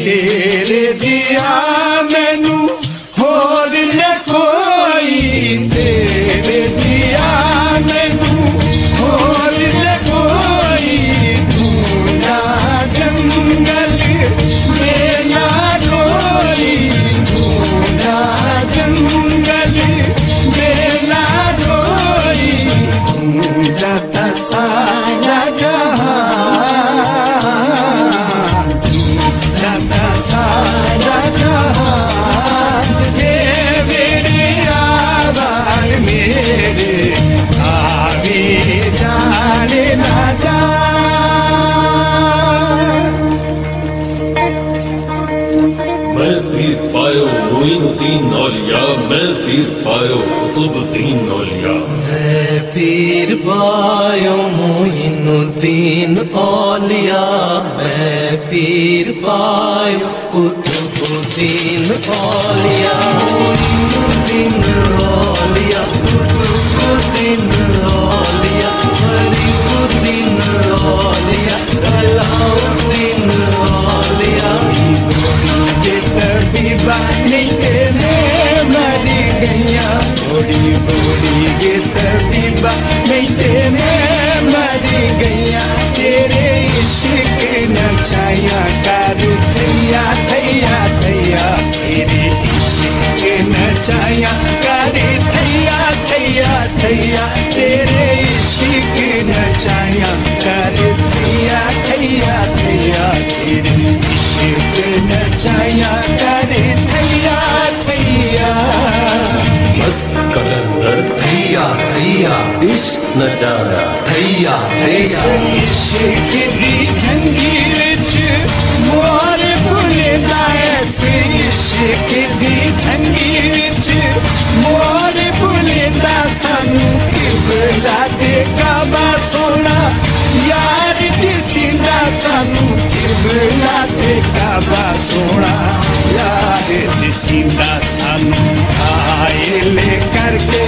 तेरे जिया मैनू होर न कोई, तेरे जिया मैनू होर न कोई। ढूंढा जंगल में ना डोरी, ढूंढा जंगल में ना डोरी। ढूंढा था सारा जहां, ढूंढा सारा जहां। मेरे आवाज़ मेरे आगे जाने ना जा। मैं पीर पायो मोइनुद्दीन औलिया, मैं पीर पायो कुतुबुद्दीन औलिया। मैं पीर पायो मोइनुद्दीन औलिया, मैं पीर पायो कुतुबुद्दीन औलिया। मोइनुद्दीन औलिया, कुतुबुद्दीन औलिया, फरीदुद्दीन औलिया, अलाउद्दीन औलिया। तबीबा नहीं तेरे मरी गैया, बड़ी बड़ी ये तबीबा नहीं तेरे मरी गैया। तेरे इश्क नचाया कर थैया थैया थैया, तेरे इश्क नचाया कर थैया थैया थैया। तेरे इश्क नचाया कर थैया थैया थैया, तेरे इश्क नचाया कर थैया थैया। मस्त कलंदर थैया थैया, इश्क नचाया थैया थैया। इश्क दी जंगीर च मोर भुलदा, ऐसे इश्क दी जंगीर च मोर भुलदा। सानू किबला दे काबा सोना यार दिसिंदा, सानू किबला दे काबा सोना यार दिसिंदा। सानू घायल करके